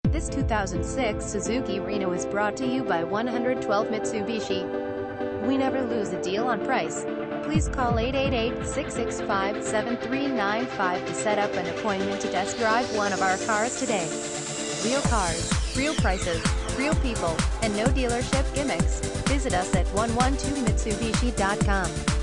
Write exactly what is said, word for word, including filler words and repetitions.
This two thousand six Suzuki Reno is brought to you by one twelve Mitsubishi. We never lose a deal on price. Please call eight eight eight, six six five, seven three nine five to set up an appointment to test drive one of our cars today. Real cars, real prices, real people, and no dealership gimmicks. Visit us at one twelve Mitsubishi dot com.